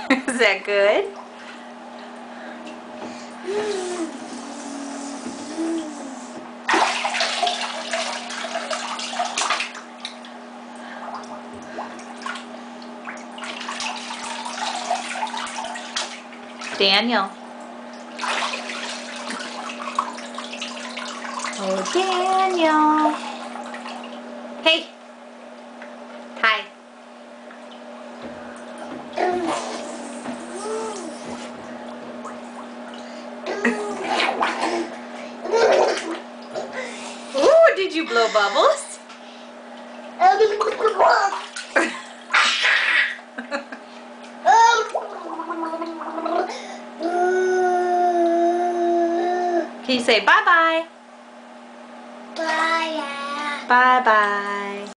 Is that good? Daniel. Oh, Daniel. Hey. Hi. Ooh, did you blow bubbles? Can you say bye-bye? Bye. Bye-bye.